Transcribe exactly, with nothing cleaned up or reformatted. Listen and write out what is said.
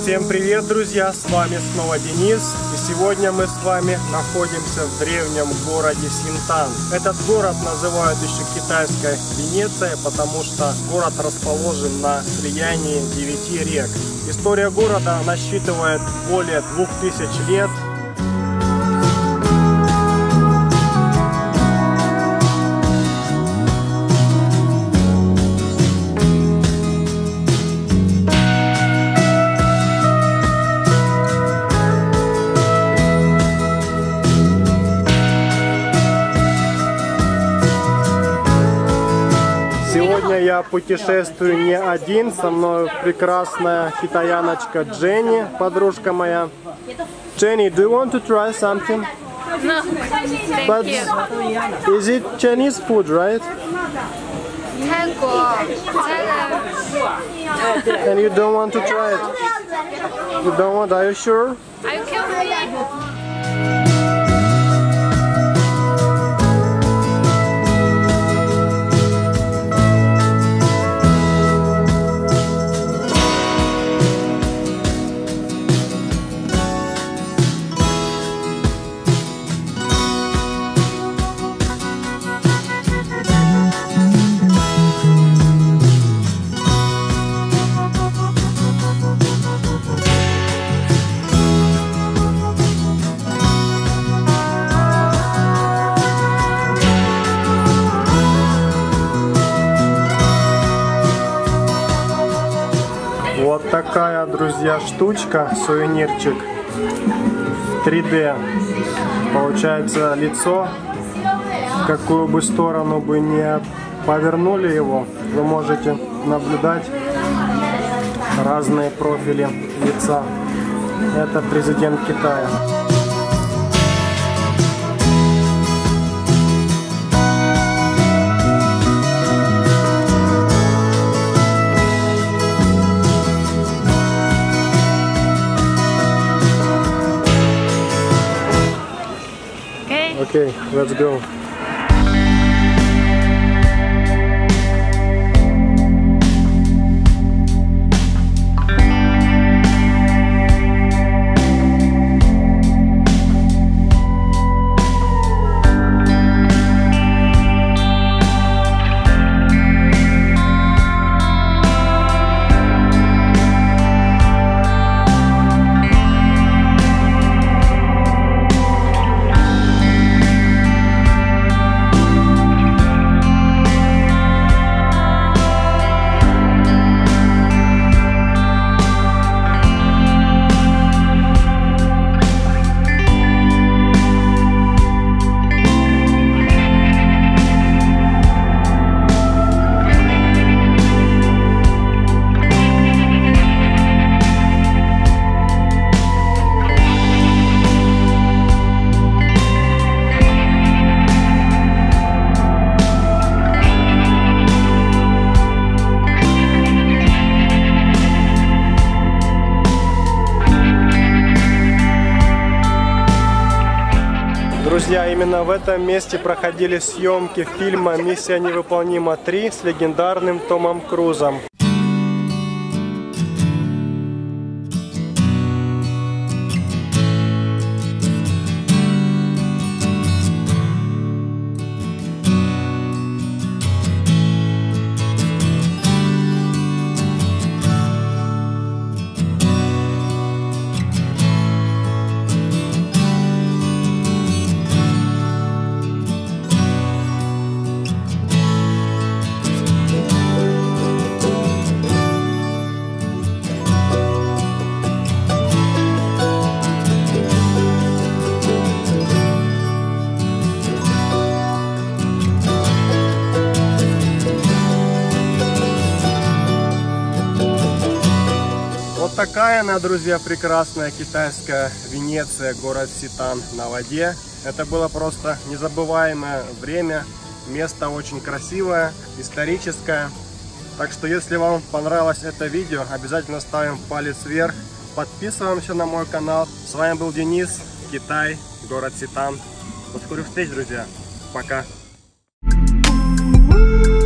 Всем привет, друзья! С вами снова Денис. И сегодня мы с вами находимся в древнем городе Синтан. Этот город называют еще китайской Венецией, потому что город расположен на слиянии девяти рек. История города насчитывает более двух тысяч лет. Сегодня я путешествую не один, со мной прекрасная китаяночка Дженни, подружка моя. Jenny, do you want to try something? No, thank But you. Is it Chinese food, right? And you don't want to try it? You don't want? Are you sure? Are you kidding me? Вот такая, друзья, штучка, сувенирчик в три дэ. Получается лицо, в какую бы сторону бы не повернули его, вы можете наблюдать разные профили лица. Это президент Китая. Okay, let's go. Друзья, именно в этом месте проходили съемки фильма «Миссия невыполнима три» с легендарным Томом Крузом. Такая она, друзья, прекрасная китайская Венеция, город Синтан на воде. Это было просто незабываемое время, место очень красивое, историческое. Так что, если вам понравилось это видео, обязательно ставим палец вверх, подписываемся на мой канал. С вами был Денис, Китай, город Синтан. До скорых встреч, друзья. Пока.